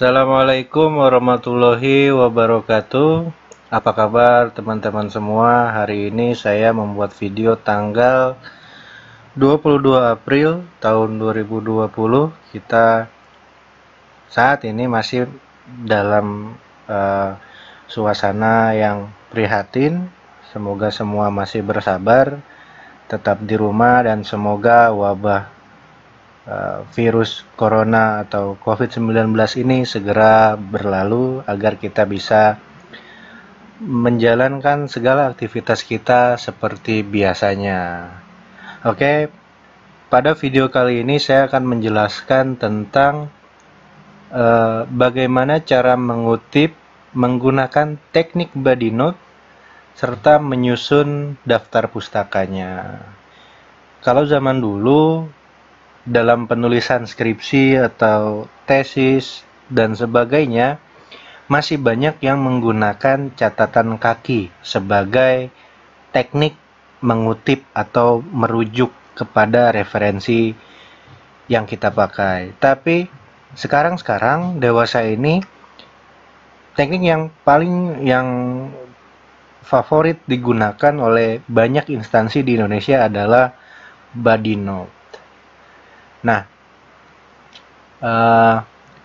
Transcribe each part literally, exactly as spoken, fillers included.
Assalamualaikum warahmatullahi wabarakatuh. Apa kabar teman-teman semua? Hari ini saya membuat video tanggal dua puluh dua April tahun dua ribu dua puluh. Kita saat ini masih dalam uh, suasana yang prihatin. Semoga semua masih bersabar, tetap di rumah, dan semoga wabah Uh, virus corona atau covid sembilan belas ini segera berlalu agar kita bisa menjalankan segala aktivitas kita seperti biasanya. Oke, pada video kali ini saya akan menjelaskan tentang uh, bagaimana cara mengutip menggunakan teknik body note serta menyusun daftar pustakanya. Kalau zaman dulu dalam penulisan skripsi atau tesis dan sebagainya, masih banyak yang menggunakan catatan kaki sebagai teknik mengutip atau merujuk kepada referensi yang kita pakai. Tapi sekarang-sekarang dewasa ini, teknik yang paling yang favorit digunakan oleh banyak instansi di Indonesia adalah body note. Nah, uh,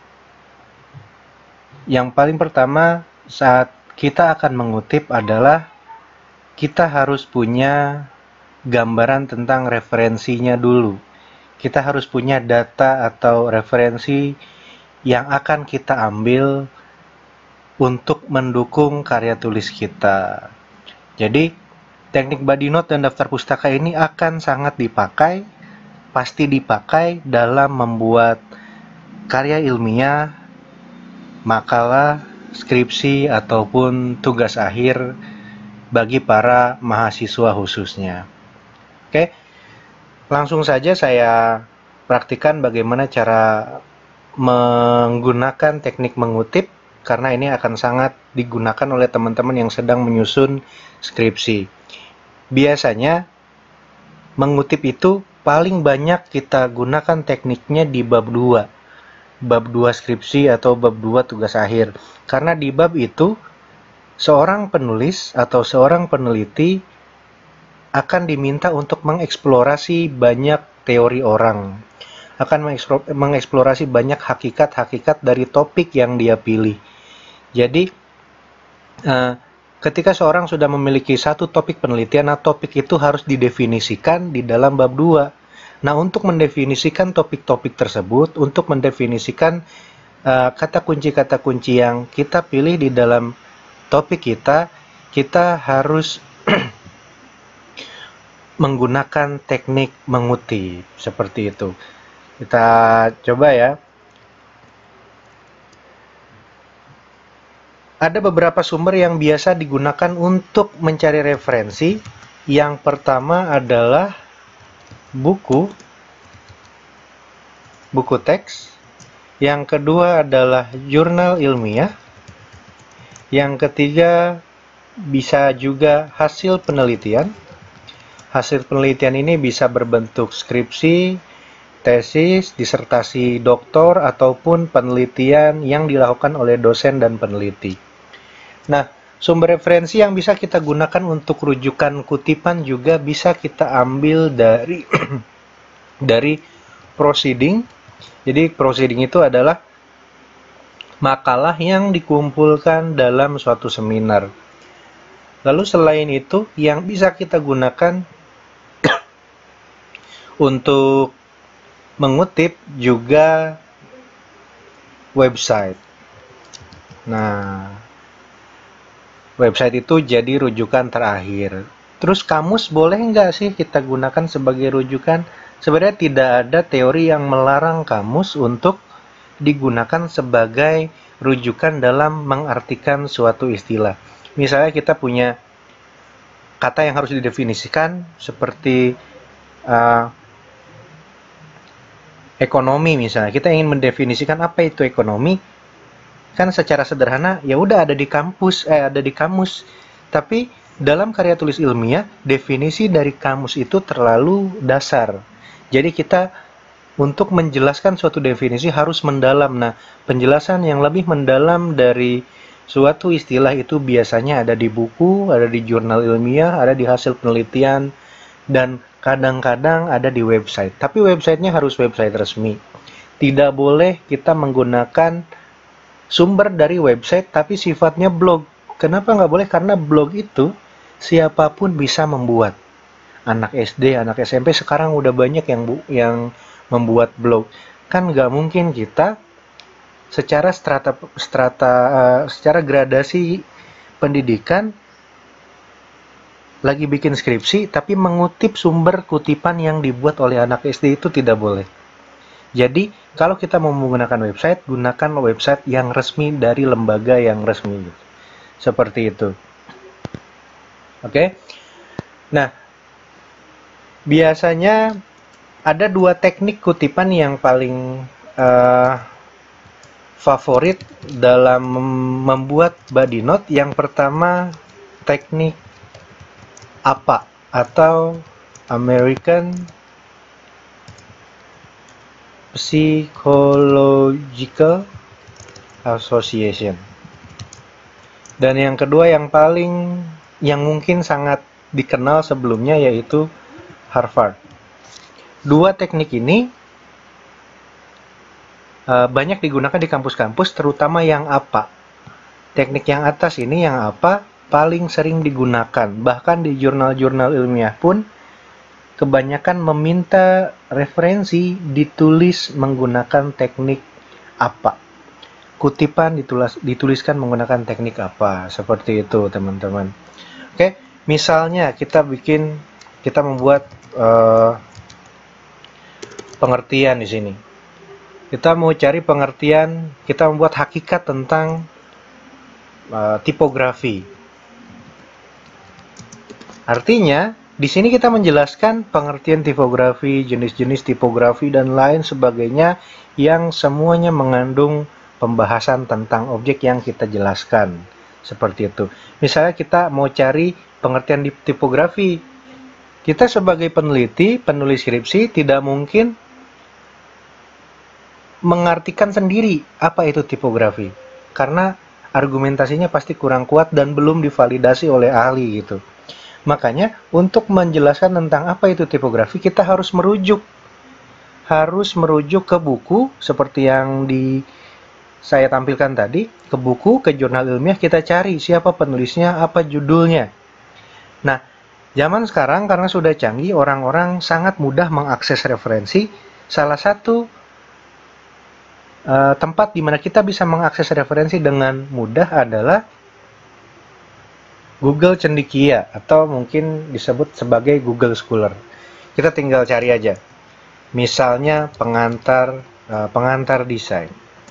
yang paling pertama saat kita akan mengutip adalah kita harus punya gambaran tentang referensinya dulu. Kita harus punya data atau referensi yang akan kita ambil untuk mendukung karya tulis kita. Jadi, teknik body note dan daftar pustaka ini akan sangat dipakai pasti dipakai dalam membuat karya ilmiah, makalah, skripsi, ataupun tugas akhir bagi para mahasiswa khususnya. Oke, langsung saja saya praktikkan bagaimana cara menggunakan teknik mengutip, karena ini akan sangat digunakan oleh teman-teman yang sedang menyusun skripsi. Biasanya mengutip itu paling banyak kita gunakan tekniknya di bab dua. Bab dua skripsi atau bab dua tugas akhir. Karena di bab itu, seorang penulis atau seorang peneliti akan diminta untuk mengeksplorasi banyak teori orang. Akan mengeksplorasi banyak hakikat-hakikat dari topik yang dia pilih. Jadi, uh, ketika seorang sudah memiliki satu topik penelitian, nah topik itu harus didefinisikan di dalam bab dua. Nah, untuk mendefinisikan topik-topik tersebut, untuk mendefinisikan uh, kata kunci-kata kunci yang kita pilih di dalam topik kita, kita harus menggunakan teknik mengutip seperti itu. Kita coba ya. Ada beberapa sumber yang biasa digunakan untuk mencari referensi. Yang pertama adalah buku, buku teks. Yang kedua adalah jurnal ilmiah. Yang ketiga bisa juga hasil penelitian. Hasil penelitian ini bisa berbentuk skripsi, tesis, disertasi doktor, ataupun penelitian yang dilakukan oleh dosen dan peneliti. Nah, sumber referensi yang bisa kita gunakan untuk rujukan kutipan juga bisa kita ambil dari dari proceeding. Jadi proceeding itu adalah makalah yang dikumpulkan dalam suatu seminar. Lalu selain itu, yang bisa kita gunakan untuk mengutip juga website. Nah, website itu jadi rujukan terakhir. Terus kamus boleh nggak sih kita gunakan sebagai rujukan? Sebenarnya tidak ada teori yang melarang kamus untuk digunakan sebagai rujukan dalam mengartikan suatu istilah. Misalnya kita punya kata yang harus didefinisikan seperti uh, ekonomi misalnya. Kita ingin mendefinisikan apa itu ekonomi. Kan secara sederhana ya udah ada di kampus eh ada di kamus. Tapi dalam karya tulis ilmiah, definisi dari kamus itu terlalu dasar. Jadi kita untuk menjelaskan suatu definisi harus mendalam. Nah, penjelasan yang lebih mendalam dari suatu istilah itu biasanya ada di buku, ada di jurnal ilmiah, ada di hasil penelitian, dan kadang-kadang ada di website. Tapi websitenya harus website resmi. Tidak boleh kita menggunakan sumber dari website tapi sifatnya blog. Kenapa nggak boleh? Karena blog itu siapapun bisa membuat. Anak S D, anak S M P sekarang udah banyak yang bu yang membuat blog. Kan nggak mungkin kita secara strata strata uh, secara gradasi pendidikan lagi bikin skripsi tapi mengutip sumber kutipan yang dibuat oleh anak S D, itu tidak boleh. Jadi kalau kita mau menggunakan website, gunakan website yang resmi dari lembaga yang resmi, seperti itu. Oke. Nah, biasanya ada dua teknik kutipan yang paling uh, favorit dalam membuat body note. Yang pertama, teknik A P A atau American Psychological Association. Dan yang kedua yang paling, yang mungkin sangat dikenal sebelumnya, yaitu Harvard. Dua teknik ini uh, banyak digunakan di kampus-kampus, terutama yang A P A. Teknik yang atas ini, yang A P A, paling sering digunakan. Bahkan di jurnal-jurnal ilmiah pun kebanyakan meminta referensi ditulis menggunakan teknik A P A. Kutipan ditulis, dituliskan menggunakan teknik A P A. Seperti itu, teman-teman. Oke, misalnya kita bikin, kita membuat uh, pengertian di sini. Kita mau cari pengertian, kita membuat hakikat tentang uh, tipografi. Artinya, di sini kita menjelaskan pengertian tipografi, jenis-jenis tipografi, dan lain sebagainya yang semuanya mengandung pembahasan tentang objek yang kita jelaskan. Seperti itu. Misalnya kita mau cari pengertian di tipografi. Kita sebagai peneliti, penulis skripsi, tidak mungkin mengartikan sendiri apa itu tipografi. Karena argumentasinya pasti kurang kuat dan belum divalidasi oleh ahli gitu. Makanya untuk menjelaskan tentang apa itu tipografi, kita harus merujuk. Harus merujuk ke buku seperti yang di saya tampilkan tadi, ke buku, ke jurnal ilmiah, kita cari siapa penulisnya, apa judulnya. Nah, zaman sekarang karena sudah canggih, orang-orang sangat mudah mengakses referensi. Salah satu uh, tempat di mana kita bisa mengakses referensi dengan mudah adalah Google Cendekia, atau mungkin disebut sebagai Google Scholar. Kita tinggal cari aja. Misalnya pengantar uh, pengantar desain.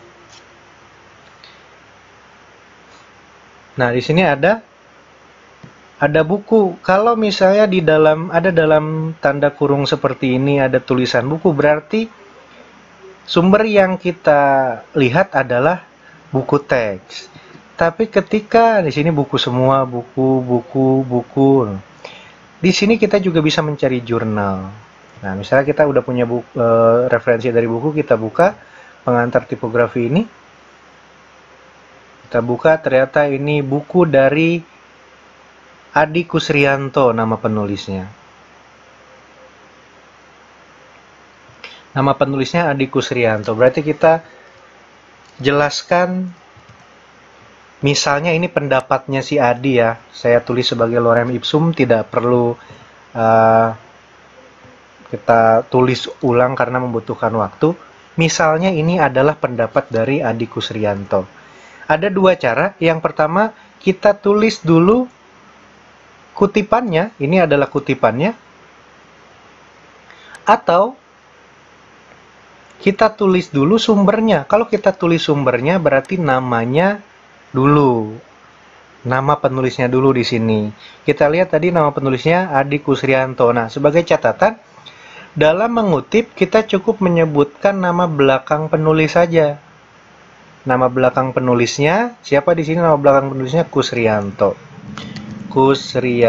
Nah, di sini ada ada buku. Kalau misalnya di dalam ada dalam tanda kurung seperti ini ada tulisan buku, berarti sumber yang kita lihat adalah buku teks. Tapi ketika di sini buku semua, buku, buku, buku. Di sini kita juga bisa mencari jurnal. Nah, misalnya kita udah punya buku, e, referensi dari buku, kita buka pengantar tipografi ini. Kita buka, ternyata ini buku dari Adi Kusrianto, nama penulisnya. Nama penulisnya Adi Kusrianto. Berarti kita jelaskan, misalnya ini pendapatnya si Adi ya. Saya tulis sebagai lorem ipsum, tidak perlu uh, kita tulis ulang karena membutuhkan waktu. Misalnya ini adalah pendapat dari Adi Kusrianto. Ada dua cara. Yang pertama, kita tulis dulu kutipannya. Ini adalah kutipannya. Atau kita tulis dulu sumbernya. Kalau kita tulis sumbernya, berarti namanya dulu. Nama penulisnya dulu di sini. Kita lihat tadi nama penulisnya Adi Kusrianto. Nah, sebagai catatan, dalam mengutip kita cukup menyebutkan nama belakang penulis saja. Nama belakang penulisnya, siapa di sini nama belakang penulisnya? Kusrianto.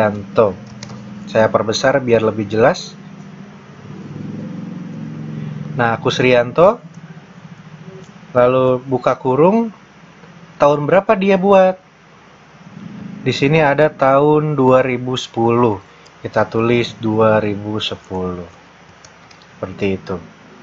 Kusrianto. Saya perbesar biar lebih jelas. Nah, Kusrianto, lalu buka kurung, tahun berapa dia buat? Di sini ada tahun dua ribu sepuluh. Kita tulis dua ribu sepuluh. Seperti itu.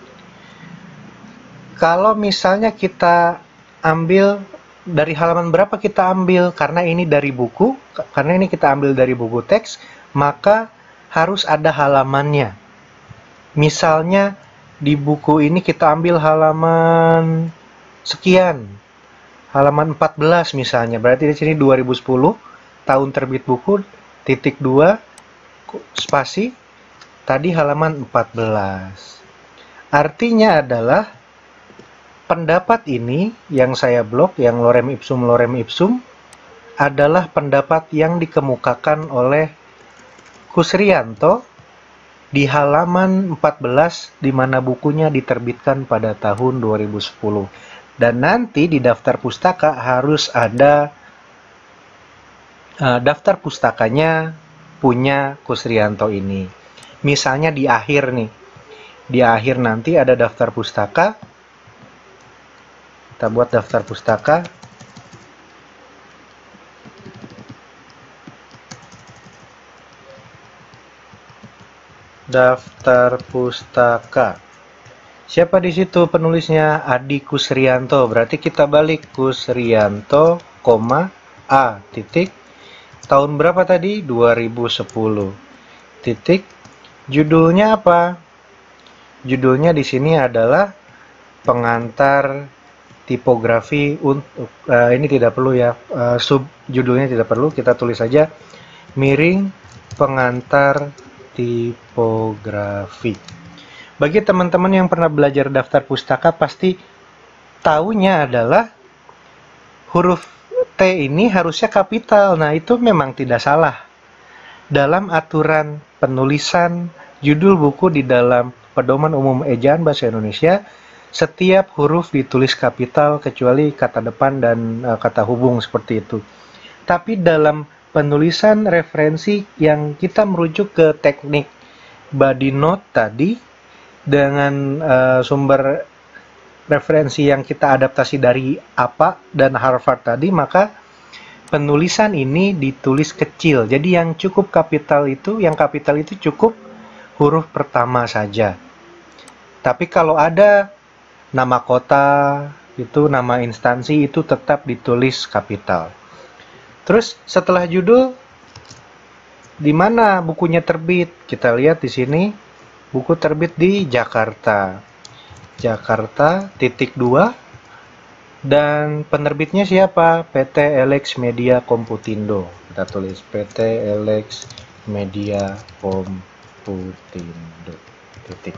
Kalau misalnya kita ambil dari halaman berapa kita ambil, karena ini dari buku, karena ini kita ambil dari buku teks, maka harus ada halamannya. Misalnya di buku ini kita ambil halaman sekian, halaman empat belas misalnya, berarti di sini dua ribu sepuluh, tahun terbit buku, titik dua, spasi, tadi halaman empat belas. Artinya adalah pendapat ini yang saya blok, yang lorem ipsum lorem ipsum, adalah pendapat yang dikemukakan oleh Kusrianto di halaman empat belas, di mana bukunya diterbitkan pada tahun dua ribu sepuluh. Dan nanti di daftar pustaka harus ada uh, daftar pustakanya punya Kusrianto ini. Misalnya di akhir nih, di akhir nanti ada daftar pustaka. Kita buat daftar pustaka. Daftar pustaka. Siapa di situ penulisnya? Adi Kusrianto. Berarti kita balik Kusrianto, koma, A, titik. Tahun berapa tadi? dua ribu sepuluh. Titik. Judulnya apa? Judulnya di sini adalah pengantar tipografi untuk uh, ini tidak perlu ya, uh, sub judulnya tidak perlu, kita tulis saja miring pengantar tipografi. Bagi teman-teman yang pernah belajar daftar pustaka pasti tahunya adalah huruf T ini harusnya kapital. Nah, itu memang tidak salah. Dalam aturan penulisan judul buku di dalam Pedoman Umum Ejaan Bahasa Indonesia, setiap huruf ditulis kapital kecuali kata depan dan uh, kata hubung seperti itu. Tapi dalam penulisan referensi yang kita merujuk ke teknik body note tadi dengan uh, sumber referensi yang kita adaptasi dari A P A dan Harvard tadi, maka penulisan ini ditulis kecil. Jadi yang cukup kapital itu, yang kapital itu cukup huruf pertama saja. Tapi kalau ada nama kota, itu nama instansi, itu tetap ditulis kapital. Terus setelah judul, di mana bukunya terbit? Kita lihat di sini, buku terbit di Jakarta. Jakarta, titik dua. Dan penerbitnya siapa? P T L X Media Komputindo. Kita tulis P T L X Media Komputindo. Titik.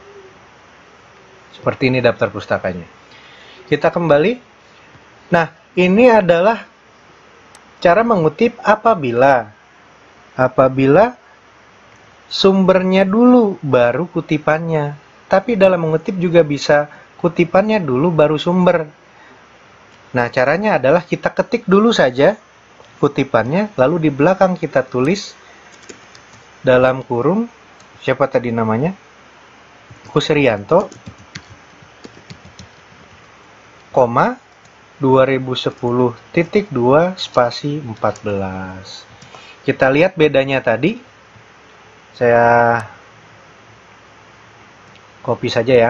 Seperti ini daftar pustakanya. Kita kembali. Nah, ini adalah cara mengutip apabila apabila sumbernya dulu baru kutipannya. Tapi dalam mengutip juga bisa kutipannya dulu baru sumber. Nah, caranya adalah kita ketik dulu saja kutipannya, lalu di belakang kita tulis dalam kurung, siapa tadi namanya? Kusrianto, koma, dua ribu sepuluh titik dua spasi empat belas. Kita lihat bedanya tadi. Saya copy saja ya.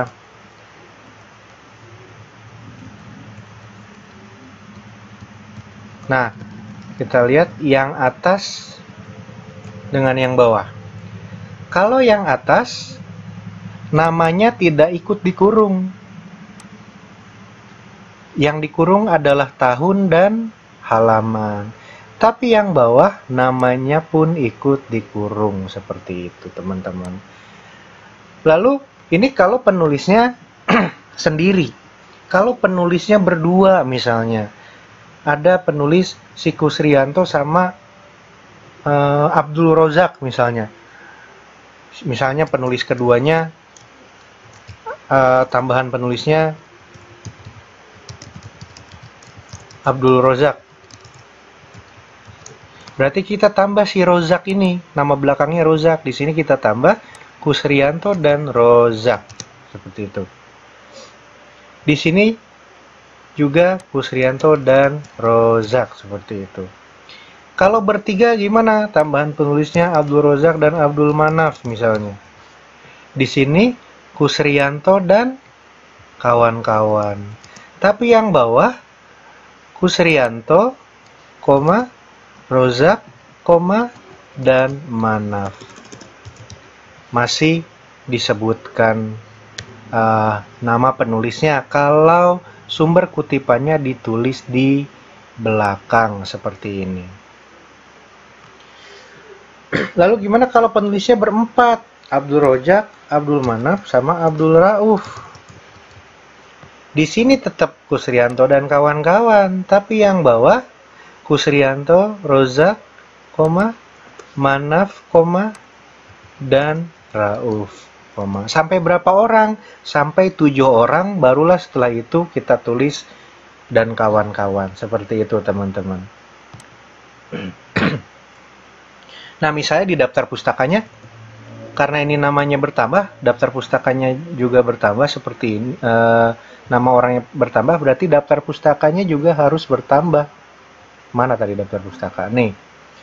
Nah, kita lihat yang atas dengan yang bawah. Kalau yang atas, namanya tidak ikut dikurung. Yang dikurung adalah tahun dan halaman. Tapi yang bawah, namanya pun ikut dikurung. Seperti itu, teman-teman. Lalu, ini kalau penulisnya sendiri. Kalau penulisnya berdua misalnya. Ada penulis si Kusrianto sama uh, Abdul Rozak misalnya. Misalnya penulis keduanya, uh, tambahan penulisnya Abdul Rozak. Berarti kita tambah si Rozak ini, nama belakangnya Rozak. Di sini kita tambah Kusrianto dan Rozak. Seperti itu. Di sini juga Kusrianto dan Rozak seperti itu. Kalau bertiga gimana? Tambahan penulisnya Abdul Rozak dan Abdul Manaf misalnya. Di sini Kusrianto dan kawan-kawan. Tapi yang bawah Kusrianto, koma, Rozak, koma, dan Manaf. Masih disebutkan uh, nama penulisnya kalau sumber kutipannya ditulis di belakang seperti ini. Lalu gimana kalau penulisnya berempat? Abdul Rozak, Abdul Manaf, sama Abdul Rauf. Di sini tetap Kusrianto dan kawan-kawan, tapi yang bawah Kusrianto, Rozak, koma, Manaf, koma, dan Rauf, koma. Sampai berapa orang? Sampai tujuh orang, barulah setelah itu kita tulis dan kawan-kawan. Seperti itu teman-teman. Nah, misalnya di daftar pustakanya, karena ini namanya bertambah, daftar pustakanya juga bertambah seperti ini. E, nama orangnya bertambah, berarti daftar pustakanya juga harus bertambah. Mana tadi daftar pustaka? Nih.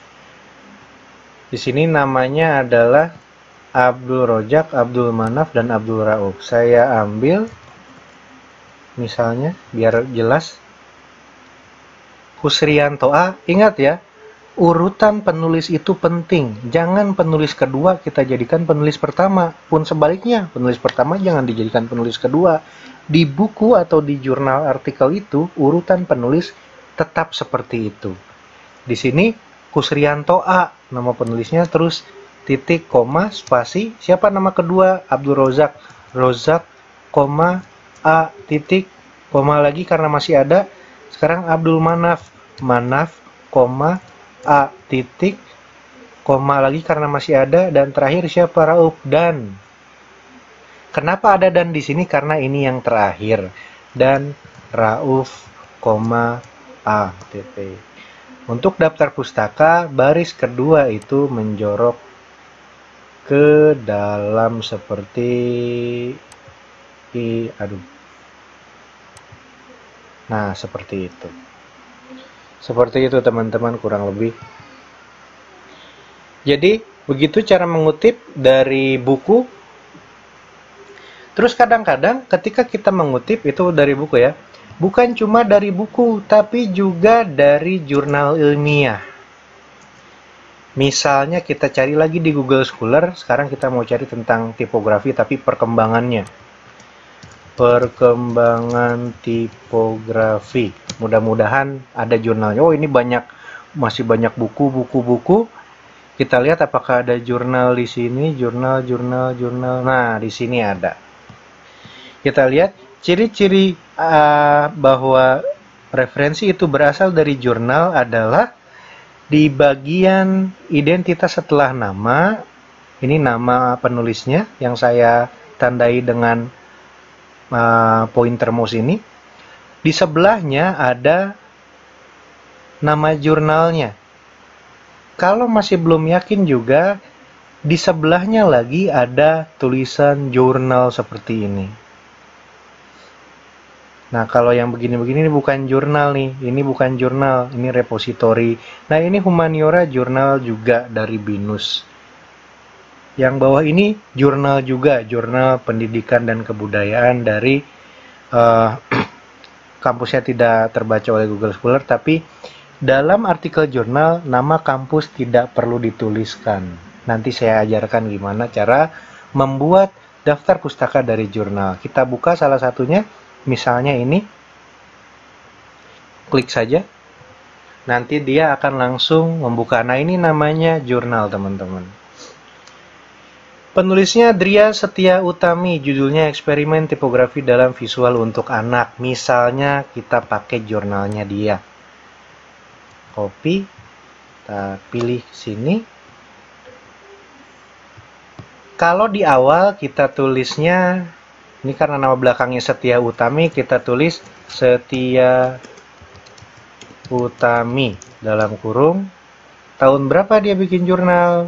Di sini namanya adalah Abdul Rozak, Abdul Manaf, dan Abdul Rauf. Saya ambil, misalnya, biar jelas. Kusrianto A, ingat ya, urutan penulis itu penting. Jangan penulis kedua kita jadikan penulis pertama. Pun sebaliknya, penulis pertama jangan dijadikan penulis kedua. Di buku atau di jurnal artikel itu, urutan penulis tetap seperti itu. Di sini, Kusrianto A, nama penulisnya, terus titik, koma, spasi. Siapa nama kedua? Abdul Rozak. Rozak, koma, A, titik, koma lagi karena masih ada. Sekarang Abdul Manaf. Manaf, koma, A, titik, koma lagi karena masih ada, dan terakhir siapa? Rauf. Dan kenapa ada dan di sini? Karena ini yang terakhir. Dan Rauf, koma, A, titik. Untuk daftar pustaka, baris kedua itu menjorok ke dalam seperti i, aduh. Nah, seperti itu. Seperti itu teman-teman kurang lebih. Jadi begitu cara mengutip dari buku. Terus kadang-kadang ketika kita mengutip itu dari buku ya, bukan cuma dari buku tapi juga dari jurnal ilmiah. Misalnya kita cari lagi di Google Scholar, sekarang kita mau cari tentang tipografi tapi perkembangannya. Perkembangan tipografi. Mudah-mudahan ada jurnalnya. Oh, ini banyak, masih banyak buku, buku, buku. Kita lihat apakah ada jurnal di sini, jurnal, jurnal, jurnal. Nah, di sini ada. Kita lihat ciri-ciri uh, bahwa referensi itu berasal dari jurnal adalah di bagian identitas setelah nama. Ini nama penulisnya yang saya tandai dengan uh, pointer mouse ini. Di sebelahnya ada nama jurnalnya. Kalau masih belum yakin juga, di sebelahnya lagi ada tulisan jurnal seperti ini. Nah, kalau yang begini-begini ini bukan jurnal nih. Ini bukan jurnal, ini repositori. Nah, ini humaniora jurnal juga dari BINUS. Yang bawah ini jurnal juga, jurnal pendidikan dan kebudayaan dari uh, kampusnya tidak terbaca oleh Google Scholar, tapi dalam artikel jurnal nama kampus tidak perlu dituliskan. Nanti saya ajarkan gimana cara membuat daftar pustaka dari jurnal. Kita buka salah satunya, misalnya ini. Klik saja. Nanti dia akan langsung membuka. Nah, ini namanya jurnal, teman-teman. Penulisnya Dria Setia Utami, judulnya Eksperimen Tipografi dalam Visual untuk Anak. Misalnya kita pakai jurnalnya dia. Copy, kita pilih sini. Kalau di awal kita tulisnya, ini karena nama belakangnya Setia Utami, kita tulis Setia Utami dalam kurung. Tahun berapa dia bikin jurnal?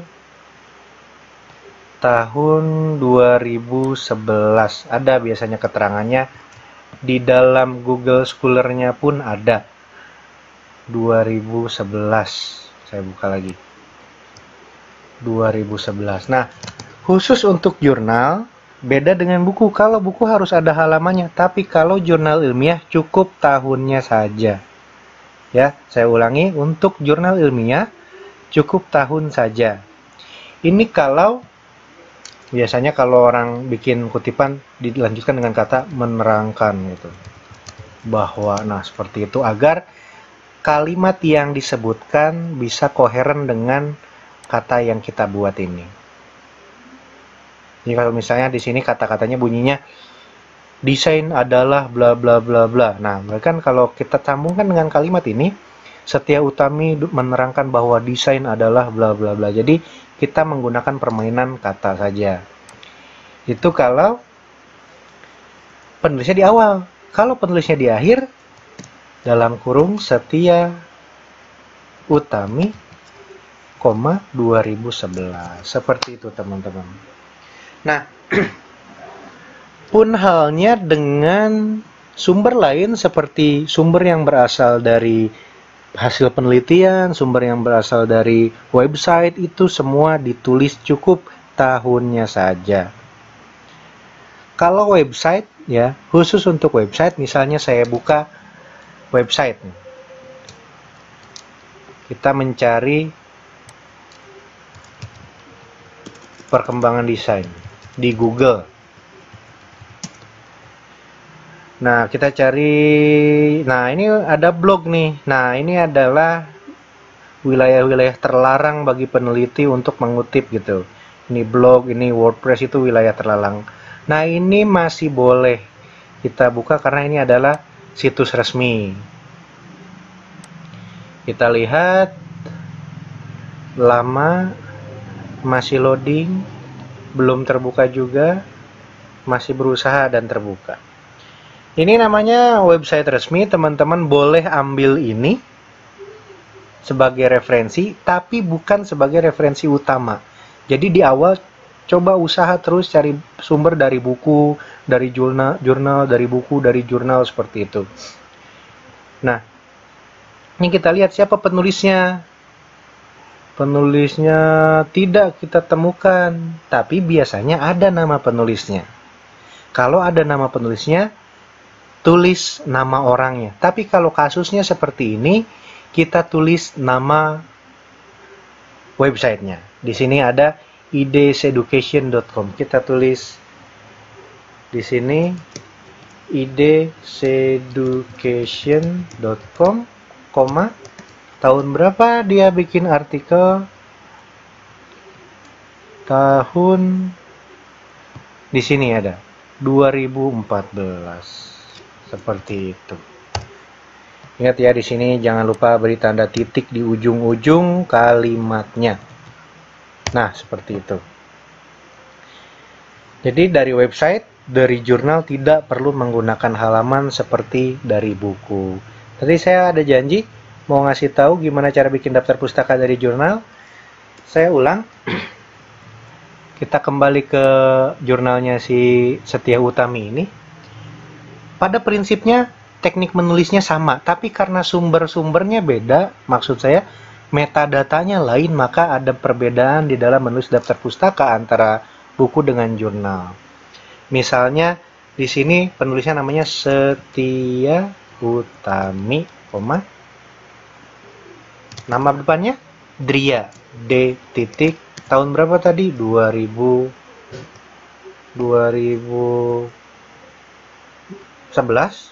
Tahun dua ribu sebelas. Ada biasanya keterangannya Di dalam Google Scholar-nya pun ada. dua ribu sebelas. Saya buka lagi. dua ribu sebelas. Nah, khusus untuk jurnal, beda dengan buku. Kalau buku harus ada halamannya, tapi kalau jurnal ilmiah cukup tahunnya saja. Ya, saya ulangi, untuk jurnal ilmiah cukup tahun saja. Ini kalau biasanya kalau orang bikin kutipan dilanjutkan dengan kata menerangkan gitu. Bahwa nah seperti itu agar kalimat yang disebutkan bisa koheren dengan kata yang kita buat ini. Jadi kalau misalnya di sini kata-katanya bunyinya desain adalah bla bla bla bla. Nah, bahkan kalau kita sambungkan dengan kalimat ini, Setia Utami menerangkan bahwa desain adalah bla bla bla. Jadi kita menggunakan permainan kata saja. Itu kalau penulisnya di awal. Kalau penulisnya di akhir, dalam kurung Setia Utami, koma dua ribu sebelas. Seperti itu teman-teman. Nah, pun halnya dengan sumber lain seperti sumber yang berasal dari hasil penelitian, sumber yang berasal dari website, itu semua ditulis cukup tahunnya saja. Kalau website ya, khusus untuk website, misalnya saya buka website. Kita mencari perkembangan desain di Google. Nah, kita cari, nah ini ada blog nih. Nah, ini adalah wilayah-wilayah terlarang bagi peneliti untuk mengutip gitu. Ini blog, ini WordPress, itu wilayah terlarang. Nah, ini masih boleh kita buka karena ini adalah situs resmi. Kita lihat lama, masih loading, belum terbuka juga, masih berusaha dan terbuka. Ini namanya website resmi, teman-teman boleh ambil ini sebagai referensi, tapi bukan sebagai referensi utama. Jadi di awal coba usaha terus cari sumber dari buku, dari jurnal, jurnal, dari buku, dari jurnal, seperti itu. Nah, ini kita lihat siapa penulisnya. Penulisnya tidak kita temukan, tapi biasanya ada nama penulisnya. Kalau ada nama penulisnya, tulis nama orangnya. Tapi kalau kasusnya seperti ini, kita tulis nama websitenya. Di sini ada i d s education dot com. Kita tulis di sini i d s education dot com, koma, tahun berapa dia bikin artikel, tahun di sini ada dua ribu empat belas. Seperti itu. Ingat ya, di sini jangan lupa beri tanda titik di ujung-ujung kalimatnya. Nah, seperti itu. Jadi dari website, dari jurnal tidak perlu menggunakan halaman seperti dari buku. Tadi saya ada janji mau ngasih tahu gimana cara bikin daftar pustaka dari jurnal. Saya ulang. Kita kembali ke jurnalnya si Setia Utami ini. Pada prinsipnya teknik menulisnya sama, tapi karena sumber-sumbernya beda, maksud saya metadatanya lain, maka ada perbedaan di dalam menulis daftar pustaka antara buku dengan jurnal. Misalnya di sini penulisnya namanya Setia Utami, koma, nama depannya Dria, D titik, tahun berapa tadi? dua ribu sebelas.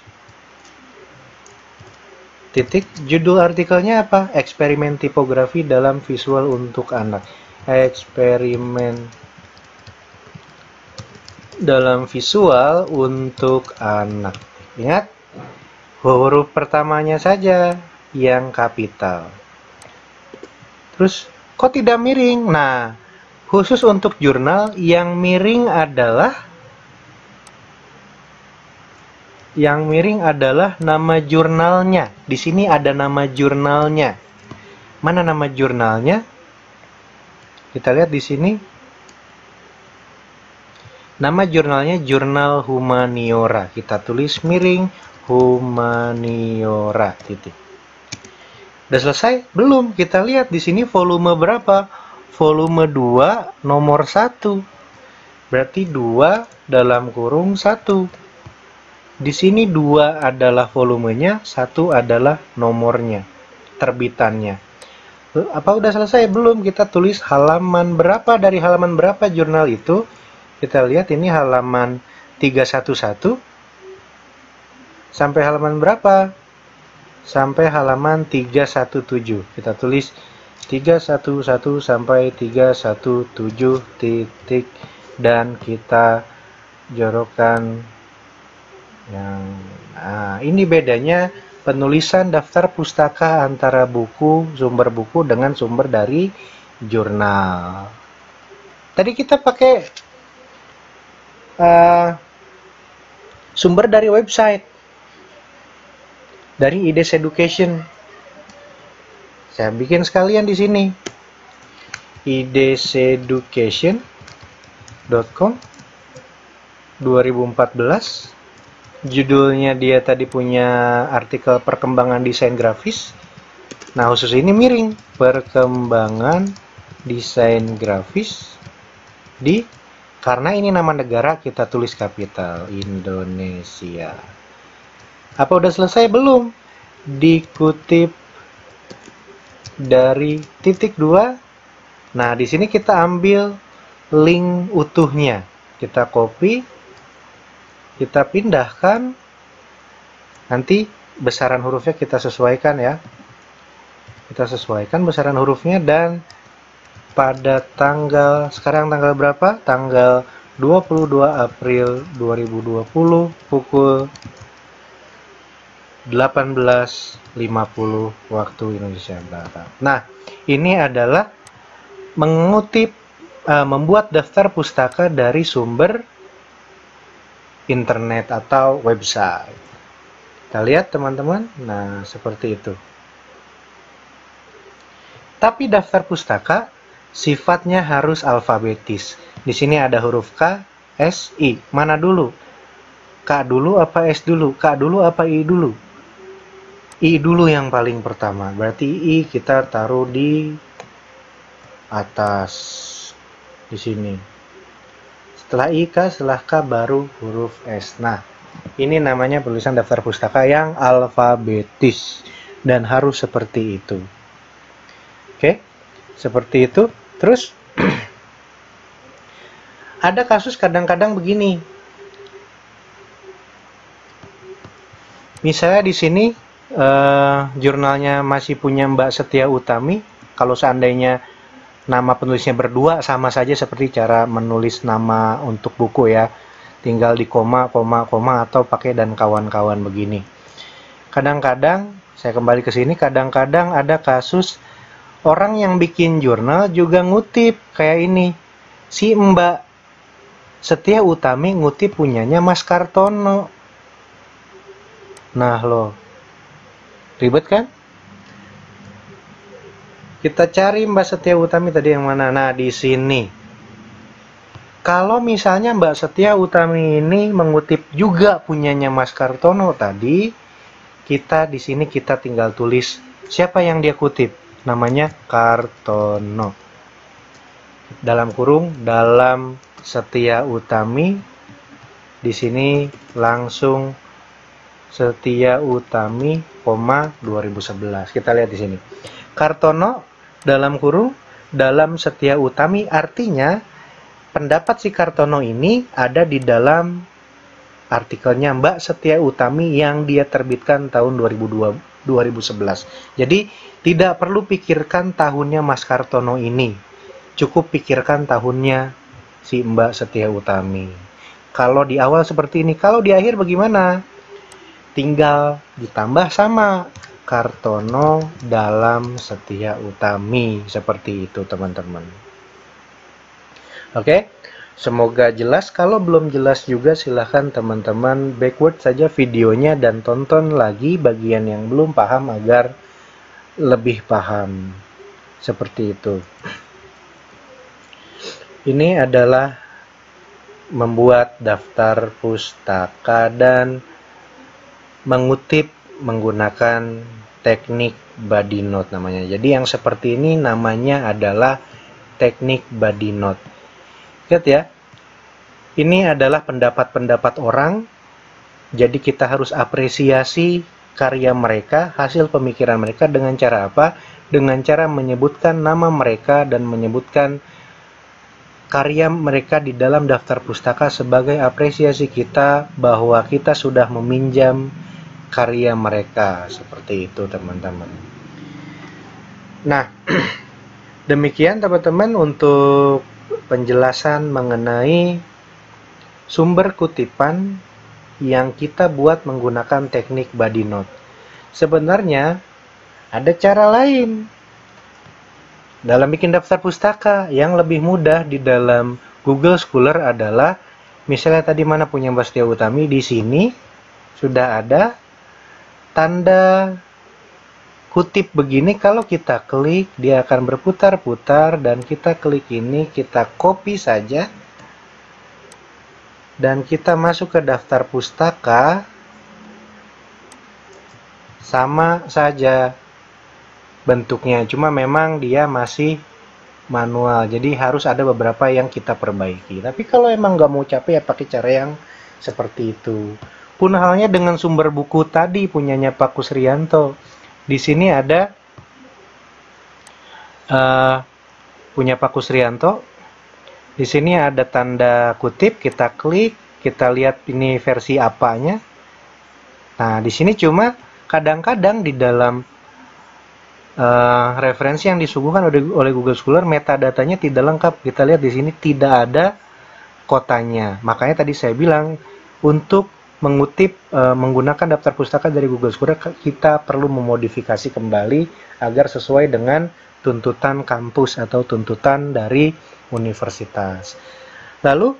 Titik, judul artikelnya apa? Eksperimen tipografi dalam visual untuk anak. Eksperimen dalam visual untuk anak. Ingat, huruf pertamanya saja yang kapital. Terus, kok tidak miring? Nah, khusus untuk jurnal, yang miring adalah Yang miring adalah nama jurnalnya. Di sini ada nama jurnalnya. Mana nama jurnalnya? Kita lihat di sini. Nama jurnalnya Jurnal Humaniora. Kita tulis miring Humaniora titik. Udah selesai? Belum. Kita lihat di sini volume berapa? Volume dua nomor satu. Berarti dua dalam kurung satu. Di sini dua adalah volumenya, satu adalah nomornya, terbitannya. Apa udah selesai? Belum. Kita tulis halaman berapa, dari halaman berapa jurnal itu. Kita lihat ini halaman tiga satu satu. Sampai halaman berapa? Sampai halaman tiga satu tujuh. Kita tulis tiga satu satu sampai tiga satu tujuh titik. Dan kita jorokkan yang nah, ini bedanya penulisan daftar pustaka antara buku, sumber buku dengan sumber dari jurnal. Tadi kita pakai uh, sumber dari website, dari I D S Education. Saya bikin sekalian di sini, I D S education dot com dua ribu empat belas. Judulnya dia tadi punya artikel perkembangan desain grafis. Nah, khusus ini miring perkembangan desain grafis di, karena ini nama negara kita tulis kapital Indonesia. Apa udah selesai? Belum. Dikutip dari titik dua. Nah, di sini kita ambil link utuhnya. Kita copy. Kita pindahkan, nanti besaran hurufnya kita sesuaikan ya. Kita sesuaikan besaran hurufnya, dan pada tanggal, sekarang tanggal berapa? Tanggal dua puluh dua April dua ribu dua puluh pukul delapan belas lima puluh waktu Indonesia Barat. Nah, ini adalah mengutip, uh, membuat daftar pustaka dari sumber internet atau website. Kita lihat teman-teman. Nah, seperti itu. Tapi daftar pustaka sifatnya harus alfabetis. Di sini ada huruf K, S, I. Mana dulu? K dulu apa S dulu? K dulu apa I dulu? I dulu yang paling pertama. Berarti I kita taruh di atas. Di sini. Setelah I, K, setelah K baru huruf S. Nah, ini namanya penulisan daftar pustaka yang alfabetis. Dan harus seperti itu. Oke, seperti itu. Terus, ada kasus kadang-kadang begini. Misalnya di sini, eh, jurnalnya masih punya Mbak Setia Utami. Kalau seandainya nama penulisnya berdua, sama saja seperti cara menulis nama untuk buku ya. Tinggal di koma, koma, koma, atau pakai dan kawan-kawan begini. Kadang-kadang, saya kembali ke sini, kadang-kadang ada kasus orang yang bikin jurnal juga ngutip kayak ini. Si Mbak Setia Utami ngutip punyanya Mas Kartono. Nah loh, ribet kan? Kita cari Mbak Setia Utami tadi yang mana? Nah, di sini. Kalau misalnya Mbak Setia Utami ini mengutip juga punyanya Mas Kartono tadi, kita di sini kita tinggal tulis siapa yang dia kutip. Namanya Kartono. Dalam kurung, dalam Setia Utami. Di sini langsung Setia Utami, koma dua ribu sebelas. Kita lihat di sini. Kartono dalam kurung, dalam Setia Utami, artinya pendapat si Kartono ini ada di dalam artikelnya Mbak Setia Utami yang dia terbitkan tahun dua ribu dua, dua ribu sebelas. Jadi tidak perlu pikirkan tahunnya Mas Kartono ini, cukup pikirkan tahunnya si Mbak Setia Utami. Kalau di awal seperti ini, kalau di akhir bagaimana? Tinggal ditambah sama Kartono dalam Setia Utami. Seperti itu teman-teman. Oke, semoga jelas. Kalau belum jelas juga silahkan teman-teman backward saja videonya dan tonton lagi bagian yang belum paham agar lebih paham. Seperti itu. Ini adalah membuat daftar pustaka dan mengutip menggunakan teknik body note namanya. Jadi yang seperti ini namanya adalah teknik body note. Lihat ya, ini adalah pendapat-pendapat orang. Jadi kita harus apresiasi karya mereka, hasil pemikiran mereka dengan cara apa? Dengan cara menyebutkan nama mereka dan menyebutkan karya mereka di dalam daftar pustaka sebagai apresiasi kita bahwa kita sudah meminjam karya mereka. Seperti itu teman-teman. Nah, demikian teman-teman untuk penjelasan mengenai sumber kutipan yang kita buat menggunakan teknik body note. Sebenarnya ada cara lain dalam bikin daftar pustaka yang lebih mudah di dalam Google Scholar adalah, misalnya tadi mana punya Mbak Setia Utami, di sini sudah ada tanda kutip begini. Kalau kita klik, dia akan berputar-putar dan kita klik ini, kita copy saja dan kita masuk ke daftar pustaka. Sama saja bentuknya, cuma memang dia masih manual, jadi harus ada beberapa yang kita perbaiki. Tapi kalau emang nggak mau capek ya pakai cara yang seperti itu. Pun halnya dengan sumber buku tadi punyanya Pak Kusrianto. Di sini ada uh, punya Pak Kusrianto. Di sini ada tanda kutip, kita klik, kita lihat ini versi apanya. Nah, di sini cuma kadang-kadang di dalam uh, referensi yang disuguhkan oleh, oleh Google Scholar, metadatanya tidak lengkap. Kita lihat di sini tidak ada kotanya. Makanya tadi saya bilang untuk mengutip uh, menggunakan daftar pustaka dari Google Scholar, kita perlu memodifikasi kembali agar sesuai dengan tuntutan kampus atau tuntutan dari universitas. Lalu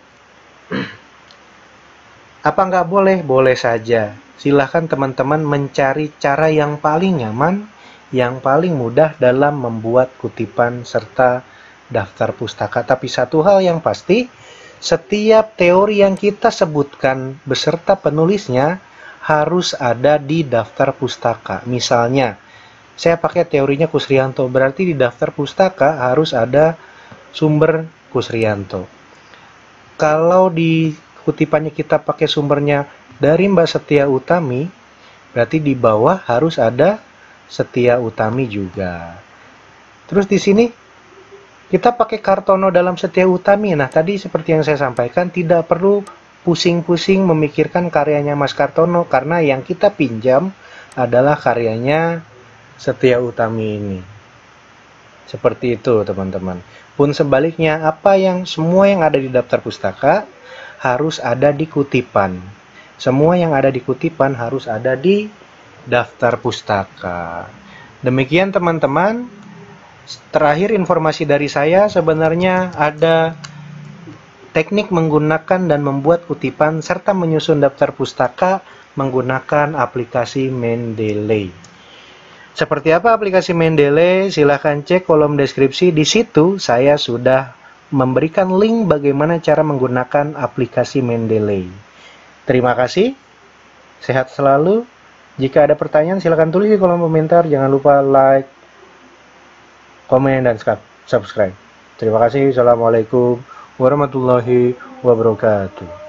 apa nggak boleh? Boleh saja. Silahkan teman-teman mencari cara yang paling nyaman, yang paling mudah dalam membuat kutipan serta daftar pustaka. Tapi satu hal yang pasti, setiap teori yang kita sebutkan beserta penulisnya harus ada di daftar pustaka. Misalnya, saya pakai teorinya Kusrianto, berarti di daftar pustaka harus ada sumber Kusrianto. Kalau di kutipannya kita pakai sumbernya dari Mbak Setia Utami, berarti di bawah harus ada Setia Utami juga. Terus di sini kita pakai Kartono dalam Setia Utami. Nah, tadi seperti yang saya sampaikan, tidak perlu pusing-pusing memikirkan karyanya Mas Kartono, karena yang kita pinjam adalah karyanya Setia Utami ini. Seperti itu teman-teman. Pun sebaliknya, apa yang semua yang ada di daftar pustaka harus ada di kutipan. Semua yang ada di kutipan harus ada di daftar pustaka. Demikian teman-teman. Terakhir informasi dari saya, sebenarnya ada teknik menggunakan dan membuat kutipan serta menyusun daftar pustaka menggunakan aplikasi Mendeley. Seperti apa aplikasi Mendeley? Silahkan cek kolom deskripsi. Di situ saya sudah memberikan link bagaimana cara menggunakan aplikasi Mendeley. Terima kasih. Sehat selalu. Jika ada pertanyaan silahkan tulis di kolom komentar. Jangan lupa like, komen, dan subscribe. Terima kasih. Assalamualaikum warahmatullahi wabarakatuh.